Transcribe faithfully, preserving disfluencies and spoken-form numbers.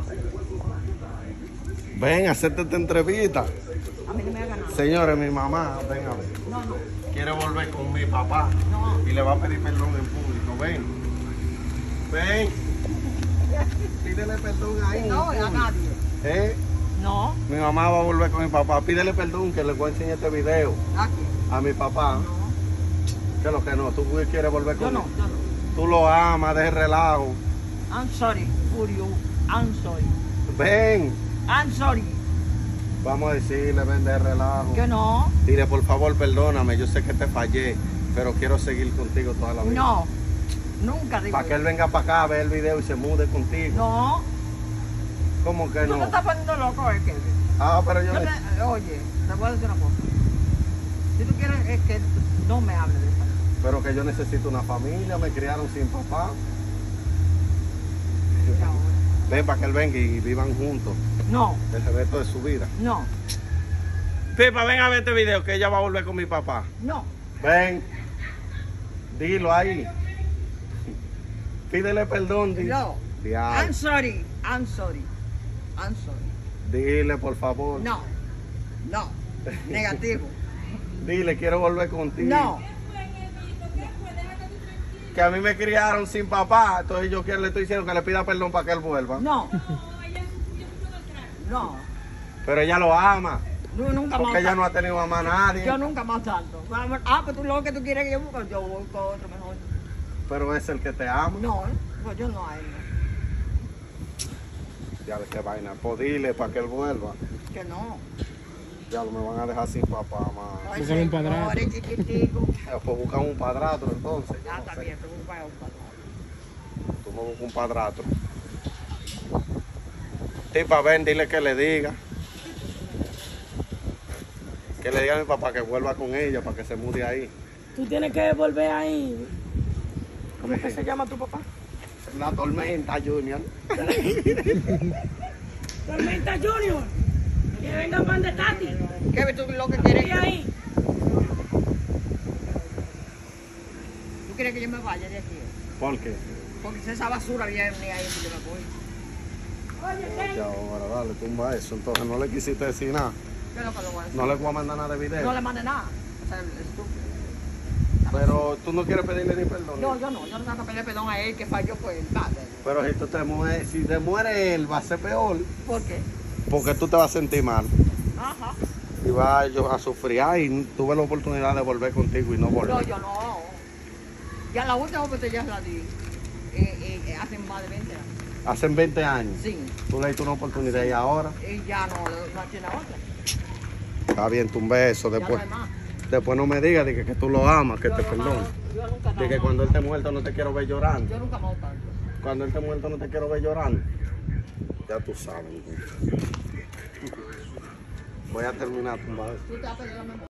Ven, hacerte esta entrevista. A mí no me hagan nada. Señores, mi mamá, ven a ver. No, no. Quiere volver con mi papá. No. Y le va a pedir perdón en público. Ven. Ven. Pídele perdón ahí. No, a nadie. ¿Eh? No. Mi mamá va a volver con mi papá. Pídele perdón que le voy a enseñar este video Aquí. a mi papá. No. ¿Qué es lo que no? ¿Tú quieres volver con Yo él? no, yo no. Tú lo amas, de relajo. I'm sorry for you. I'm sorry. Ven. I'm sorry. Vamos a decirle, ven de relajo. Que no. Dile, por favor, perdóname. Yo sé que te fallé, pero quiero seguir contigo toda la vida. No. Nunca digo. Para que él venga para acá a ver el video y se mude contigo. No. ¿Cómo que Tú no? te estás poniendo loco, es que. Ah, pero yo... Yo le- te- oye, te voy a decir una cosa. Si tú quieres, es que no me hables de eso. Pero que yo necesito una familia, me criaron sin papá. Mira ahora. Ven para que él venga y vivan juntos No, el resto de su vida. no, Pipa, ven a ver este video que ella va a volver con mi papá. no. Ven. Dilo ahí. Pídele perdón. Di. No. Diablo. I'm sorry. I'm sorry. I'm sorry. Dile, por favor. No. No. Negativo. Dile, quiero volver contigo. No. Que a mí me criaron sin papá, entonces yo quiero, le estoy diciendo que le pida perdón para que él vuelva. No. No. Pero ella lo ama, No, nunca más. porque ella no ha tenido mamá a nadie. Yo nunca más tanto. Vamos- Ah, pues tú lo que tú quieres que yo busque, yo voy con otro mejor. Pero es el que te ama. No, ¿eh? Pues yo no hay. Ya ves qué vaina. Pues dile para que él vuelva. Que no. Ya me van a dejar sin papá, más. Ay, Búscale un padrastro. señor, es chiquitico. Pues buscan un padrastro entonces. Ah, No está sé. bien, tú buscas un padrastro. Tú me buscas un padrastro. Tipa, ven, dile que le diga. Que le diga a mi papá que vuelva con ella para que se mude ahí. Tú tienes que volver ahí. ¿Cómo que se llama tu papá? La tormenta, Junior. Tormenta Junior. Que venga pan de Tati. ¿Qué tú lo que quieres? Y ahí. ¿Tú quieres que yo me vaya de aquí? ¿Por qué? Porque esa basura viene ahí y yo me voy. Ya ahora, dale, tumba eso. Entonces no le quisiste decir nada. ¿Qué es lo que lo voy a decir? No le voy a mandar nada de video. No le mande nada. O sea, el estúpido. Pero tú no quieres pedirle ni perdón. No, yo no. Yo no tengo que pedirle perdón a él que falló pues nada. Pero si, tú te mueres, si te muere él, va a ser peor. ¿Por qué? Porque tú te vas a sentir mal. Ajá. Y vas yo a sufrir. Y tuve la oportunidad de volver contigo y no volver. No, yo no. Ya la última oportunidad la di. Eh, eh, hace más de veinte años. Hacen veinte años. Sí. Tú le diste una oportunidad y ahora. Y ya no, no tiene otra. Está bien, tú un beso. Ya Después, no hay más. después no me digas de que, que tú lo amas, que Yo te no, perdono. yo nunca De que no, cuando él esté muerto no te quiero ver llorando. Yo nunca me tanto. Cuando él esté muerto no te quiero ver llorando. Ya tú sabes. Voy a terminar tumbado. Tú te vas a pedir la memoria.